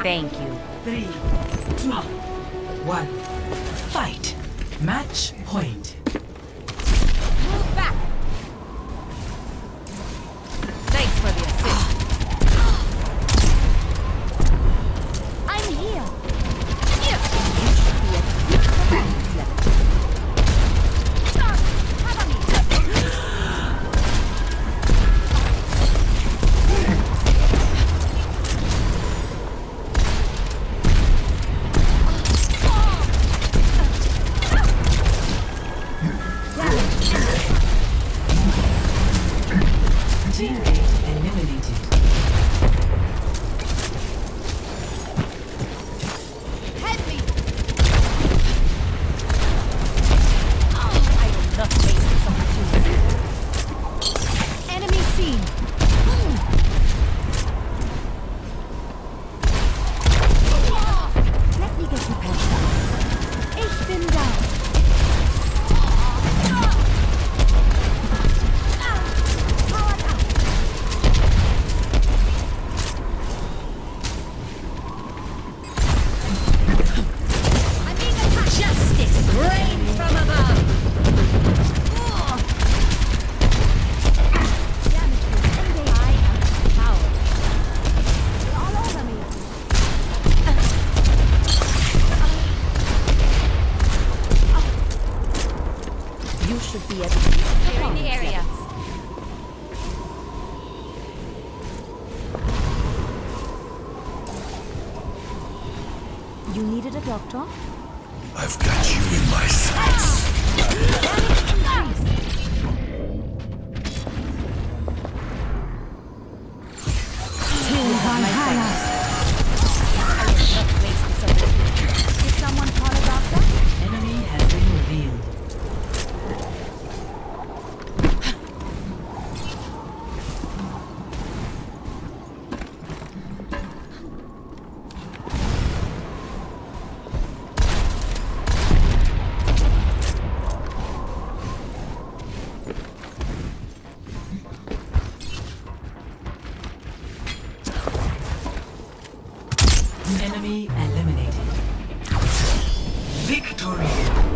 Thank you. 3, 2, 1. Fight. Match point. Move back. Thanks for the assist. I'm here. You should be at the performance level. Cover me. Teammate eliminated. Help me. I will not waste this opportunity. Enemy seen. Let me get you patched up. Ich bin down. Powered up. I'm being attacked. Justice reigns from above. Damage was I am power. They're all over me. You should be at the in the area. You needed a doctor? I've got you in my sights. Did someone call a doctor? Enemy has been revealed. Enemy eliminated. Victory!